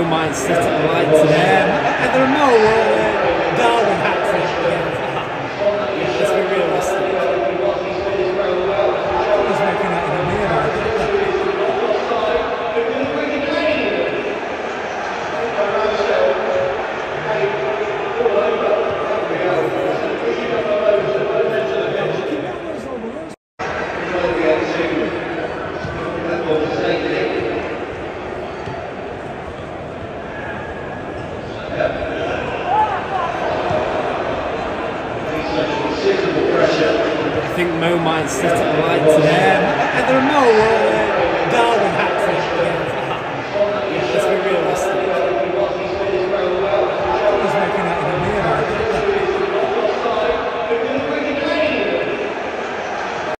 might sit at the lights there. And there are no Darwin hat-trick. Yeah, let's be realistic. He's making out in a mirror. I think Mo might sit at the lights there. And there are no